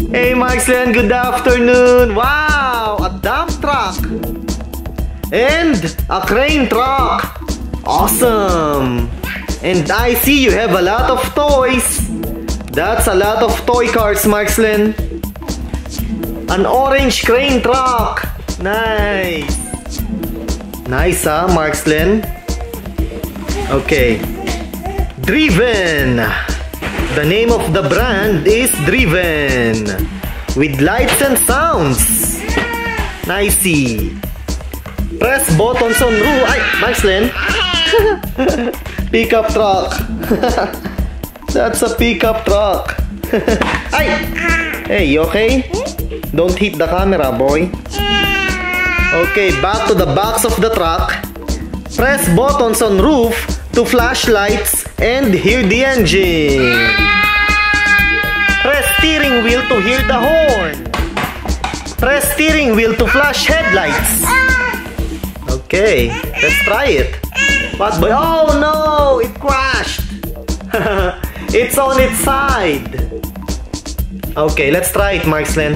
Hey Markslen, good afternoon. Wow, a dump truck and a crane truck. Awesome. And I see you have a lot of toys. That's a lot of toy cars, Markslen. An orange crane truck. Nice. Nice, huh, Markslen? Okay. Driven. The name of the brand is Driven. With lights and sounds. Nicey. Press buttons on roof. Ay, Markslen. Pickup truck. That's a pickup truck. Ay! Hey, you okay? Don't hit the camera, boy. Okay, back to the box of the truck. Press buttons on roof to flash lights and hear the engine. Press steering wheel to hear the horn. Press steering wheel to flash headlights. Okay, let's try it. What, boy? Oh no! It crashed! It's on its side. Okay, let's try it, Markslen.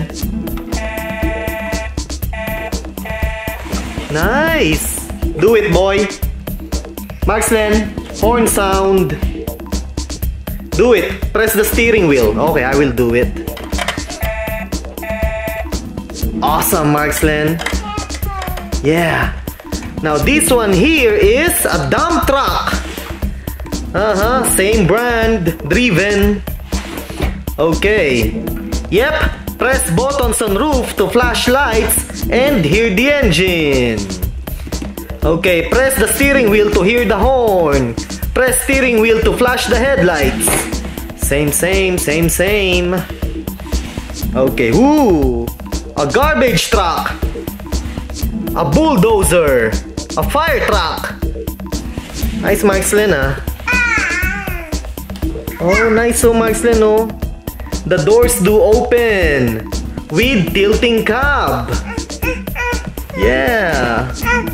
Nice! Do it, boy. Markslen, horn sound. Do it. Press the steering wheel. Okay, I will do it. Awesome, Markslen. Yeah. Now this one here is a dump truck. Same brand, Driven. Okay. Yep, press buttons on roof to flash lights and hear the engine. Okay, press the steering wheel to hear the horn. Press steering wheel to flash the headlights. Same. Okay, ooh, a garbage truck. A bulldozer. A fire truck. Nice, Markslen, ah. Oh, nice, so Markslen, oh. The doors do open with tilting cab. Yeah.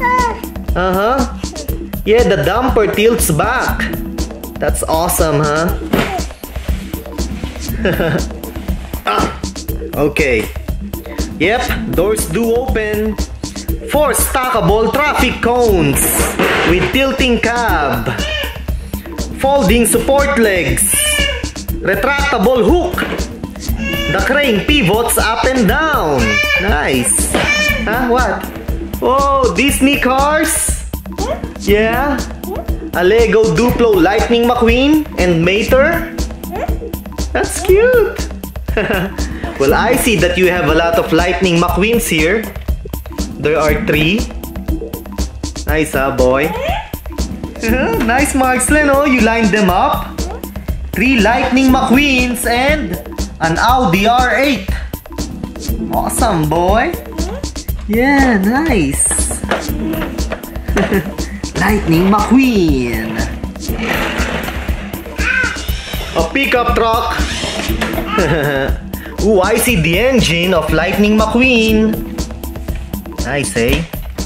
Yeah, the dumper tilts back. That's awesome, huh? Okay. Yep, doors do open. 4 stackable traffic cones with tilting cab, folding support legs, retractable hook. The crane pivots up and down. Nice. Huh? What? Oh, Disney cars? Yeah. A Lego Duplo Lightning McQueen and Mater? That's cute. Well, I see that you have a lot of Lightning McQueens here. There are 3. Nice, huh, boy? Nice, Markslen, oh. You lined them up. 3 Lightning McQueens and an Audi R8. Awesome, boy. Yeah, nice. Lightning McQueen. A pickup truck. Ooh, I see the engine of Lightning McQueen. Nice, eh?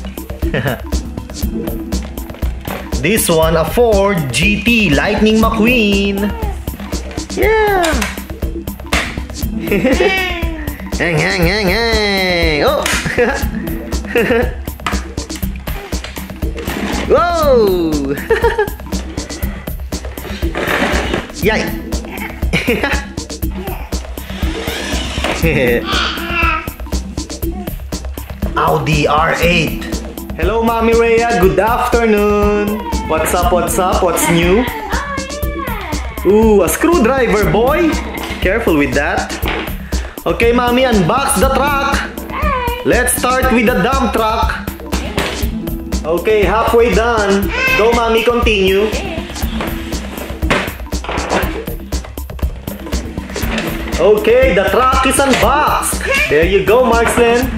This one, a Ford GT Lightning McQueen. Yeah. Hang. Oh. Whoa. Yay. Audi R8. Hello, Mommy Rhea. Good afternoon. What's up? What's new? Ooh, a screwdriver, boy. Careful with that. Okay, Mommy, unbox the truck. Let's start with the dump truck. Okay, halfway done. Go, Mommy, continue. Okay, the truck is unboxed. There you go, Markslen.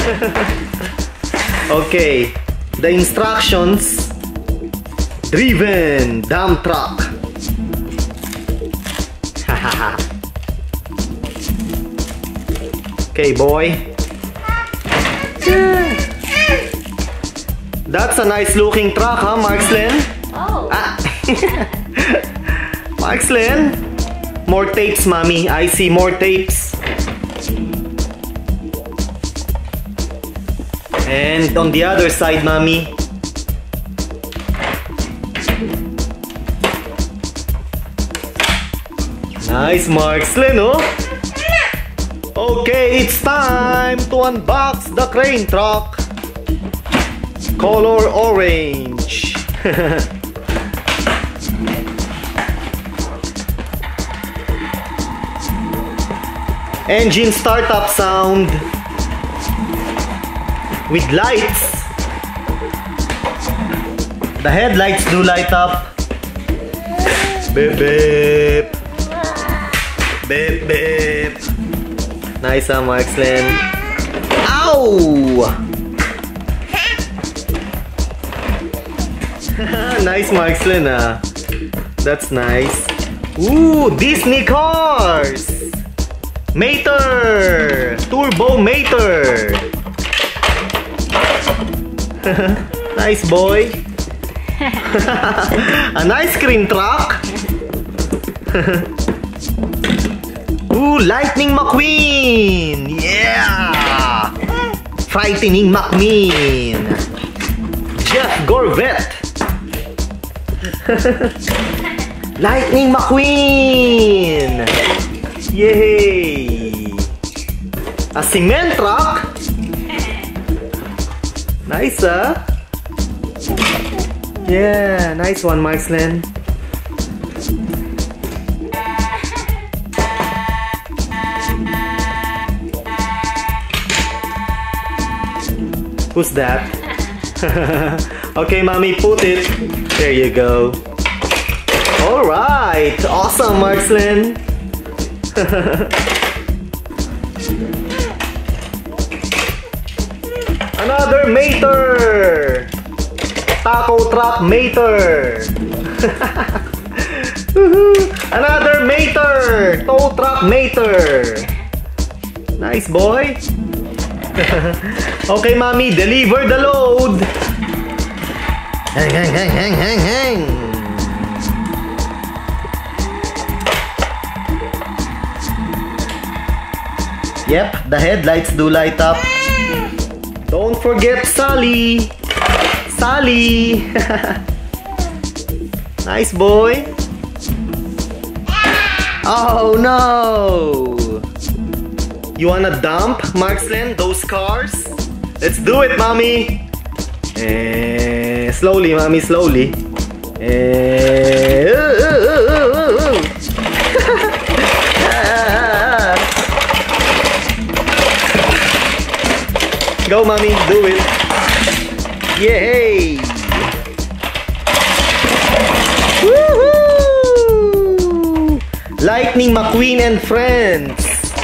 Okay, the instructions. Driven dump truck. Okay, boy. That's a nice looking truck, huh, Markslen? Oh. Ah. Markslen, more tapes, Mommy. I see more tapes. And on the other side, mommy. Nice, Markslen, oh. Okay, it's time to unbox the crane truck. Color orange. Engine startup sound with lights. The headlights do light up. Beep beep. Beep beep. Nice, Markslen. Ow! Nice, Markslen, That's nice. Ooh, Disney cars! Mater! Turbo Mater! Nice, boy. An ice cream truck. Ooh, Lightning McQueen! Yeah! Frightening McQueen! Jeff Gorvette! Lightning McQueen! Yay! A cement truck? Nice, Yeah, nice one, Markslen. Who's that? Okay, mommy, put it. There you go. Alright, awesome, Markslen. Another Mater! Taco truck Mater! Another Mater! Tow truck Mater! Nice, boy! Okay, mommy, deliver the load! Hang, hang, hang, hang, hang, hang! Yep, the headlights do light up. Don't forget Sally! Sally! Nice, boy! Oh no! You wanna dump, Markslen, those cars? Let's do it, mommy! Slowly, mommy, slowly. Go, mommy, do it. Yay! Woohoo! Lightning McQueen and friends.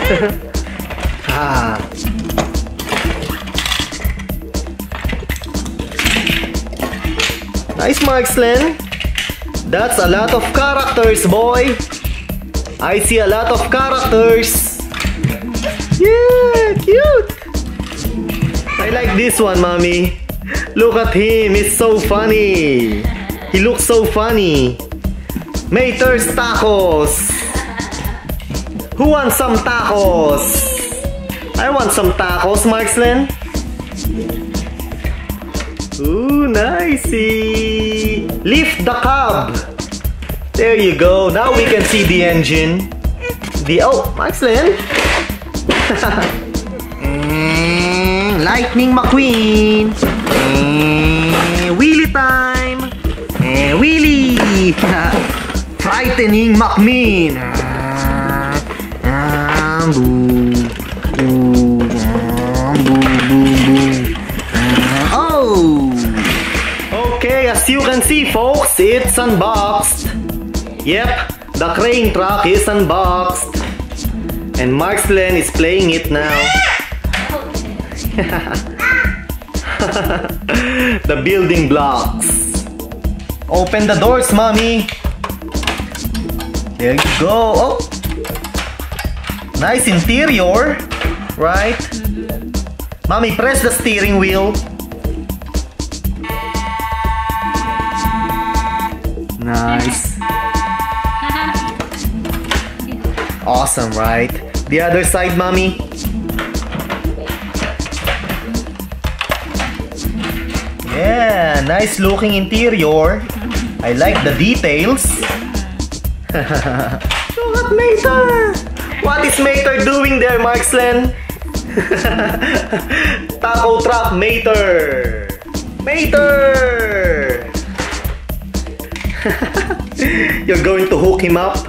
Nice, Markslen. That's a lot of characters, boy. I see a lot of characters. Yeah, cute. I like this one, mommy. Look at him, he's so funny. He looks so funny. Mater's tacos. Who wants some tacos? I want some tacos, Markslen. Ooh, nicey. Lift the cab. There you go. Now we can see the engine. Oh, Markslen. Lightning McQueen. Wheelie time. Wheelie. Frightening McQueen. Oh! Okay, as you can see, folks, it's unboxed. Yep, the crane truck is unboxed. And Markslen is playing it now. The building blocks. Open the doors, mommy. There you go. Oh, nice interior, right? Mommy, press the steering wheel. Nice. Awesome, right? The other side, mommy. Yeah, nice looking interior. I like the details. Look at Mater! What is Mater doing there, Markslen? Taco truck, Mater! Mater! You're going to hook him up?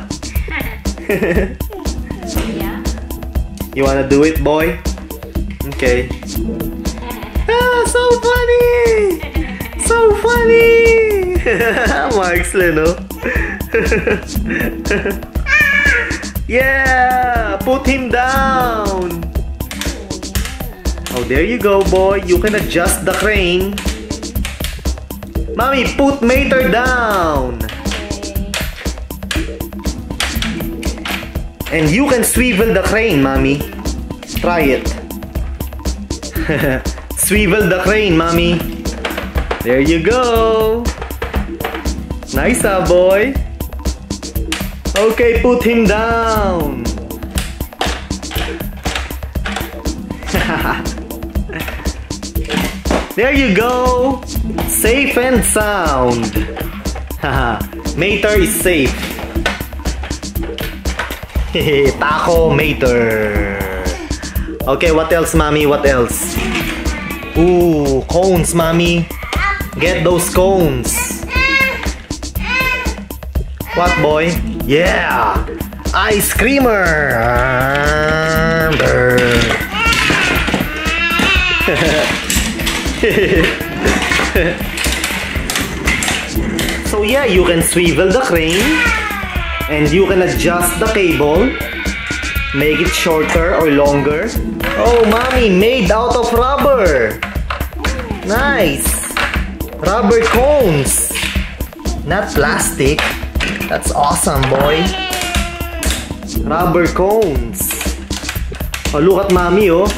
Yeah. You wanna do it, boy? Okay. Ah, so funny! So funny! Markslen, no? Yeah! Put him down! Oh, there you go, boy. You can adjust the crane. Mommy, put Mater down! And you can swivel the crane, Mommy. Try it. Swivel the crane, Mommy. There you go. Nice, boy. Okay, put him down. There you go. Safe and sound. Mater is safe. Taco Mater. Okay, what else, Mommy? What else? Ooh, cones, Mommy. Get those cones. What, boy? Yeah! Ice creamer! So yeah, you can swivel the crane and you can adjust the cable, make it shorter or longer. Oh, Mommy, made out of rubber! Nice! Rubber cones! Not plastic. That's awesome, boy. Rubber cones. Oh, look at Mommy, oh.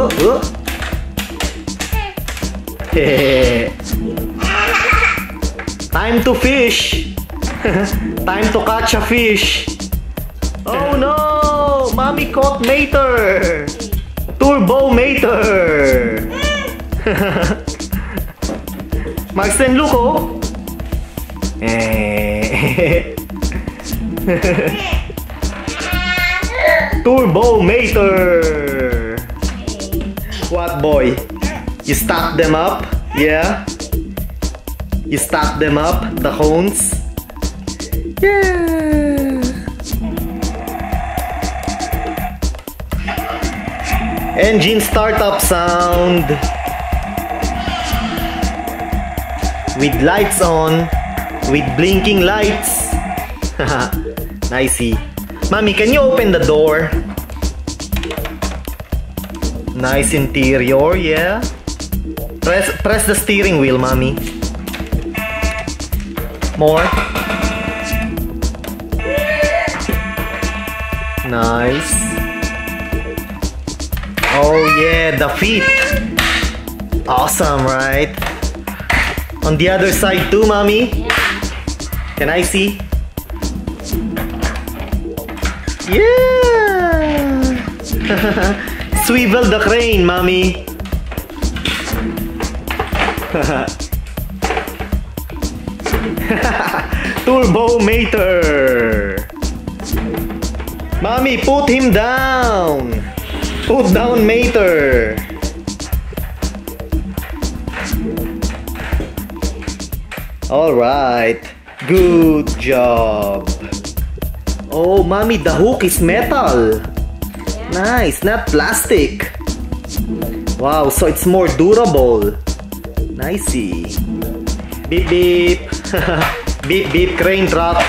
Time to fish. Time to catch a fish. Oh no! Mommy caught Mater. Turbo Mater. Markslen, look, oh. Turbo Mater. What, boy? You stack them up? Yeah? You stack them up, the cones? Yeah! Engine startup sound. With lights on. With blinking lights. Nicey. Mommy, can you open the door? Nice interior, yeah. Press the steering wheel, Mommy. More. Nice. Oh yeah, the feet. Awesome, right? On the other side too, Mommy. Can I see? Yeah! Swivel the crane, Mommy. Turbo Mater. Mommy, put him down. Put down Mater. Alright. Good job. Oh, Mommy, the hook is metal. Nice, not plastic. Wow, so it's more durable. Nicey. Beep beep. Beep beep, crane truck.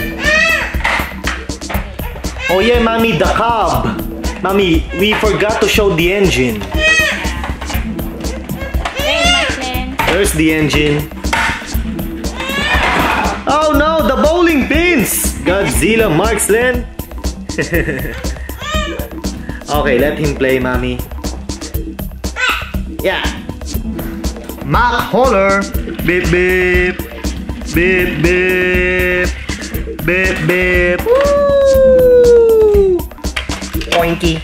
Oh yeah, Mommy, the cab. Mommy, we forgot to show the engine. There's the engine. Oh no, the bowling pins! Godzilla Markslen. Okay, let him play, Mommy. Yeah. Mach Holler. Beep beep. Beep beep. Beep beep. Woo! Oinky.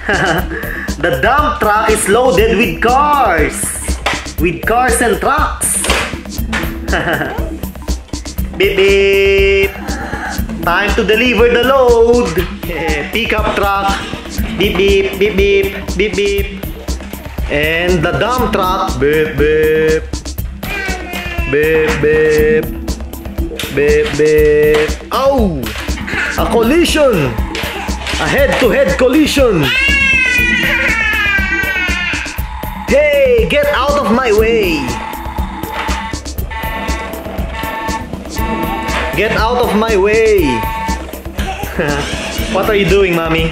The dump truck is loaded with cars. With cars and trucks. Beep beep. Time to deliver the load. Pickup truck. Beep beep beep beep beep beep. And the dump truck. Beep beep. Beep beep. Beep beep. Oh! A collision! A head-to-head collision! Hey! Get out of my way! Get out of my way! What are you doing, mommy?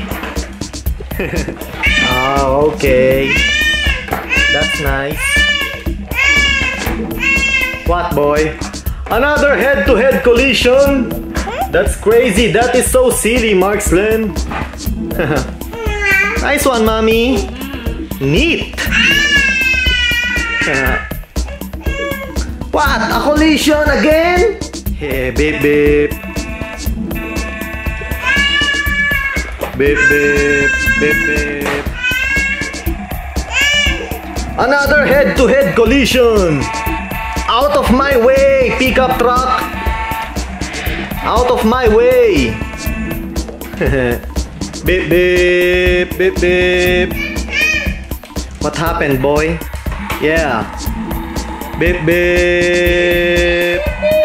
Oh, okay. That's nice. What, boy? Another head-to-head collision? That's crazy. That is so silly, Marksland. Nice one, mommy. Neat. What? A collision again? Hey, beep beep. Beep beep. Beep beep. Another head-to-head collision. Out of my way, pickup truck. Out of my way. Beep beep beep beep. What happened, boy? Yeah. Beep beep.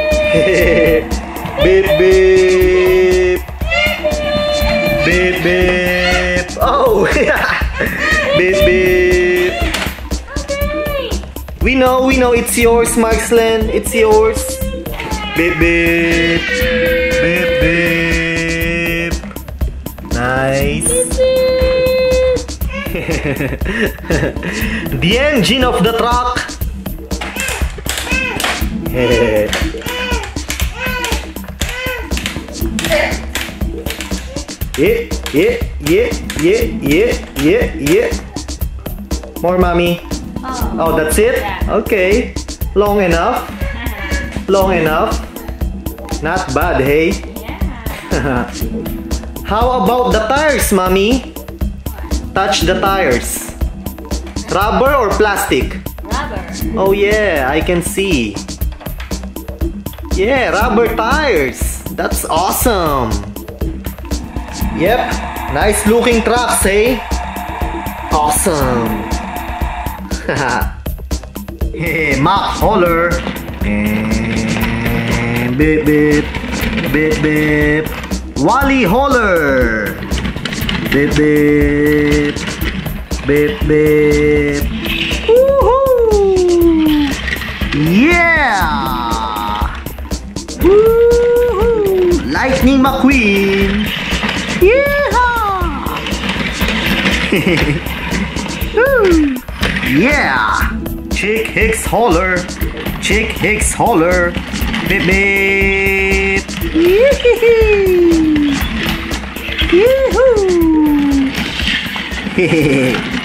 Beep beep. Beep beep. Oh. Beep beep. We know it's yours, Marksland. It's yours. Beep beep. Beep beep. Nice. The engine of the truck. Yeah. More, mommy. Oh, that's it? Okay. Long enough. Long enough. Not bad, hey? Yeah. How about the tires, mommy? Touch the tires. Rubber or plastic? Rubber. Oh yeah, I can see. Yeah, rubber tires. That's awesome. Yep, nice looking trucks, hey? Awesome. Hey, Mack Holler. And beep beep. Beep beep. Wally Holler. Beep beep. Beep beep. Woohoo! Yeah! Woohoo! Lightning McQueen. Yeehaw! Yeah! Chick Hicks Holler. Chick Hicks Holler. Beep beep. Yee-hoo! Yee-hoo!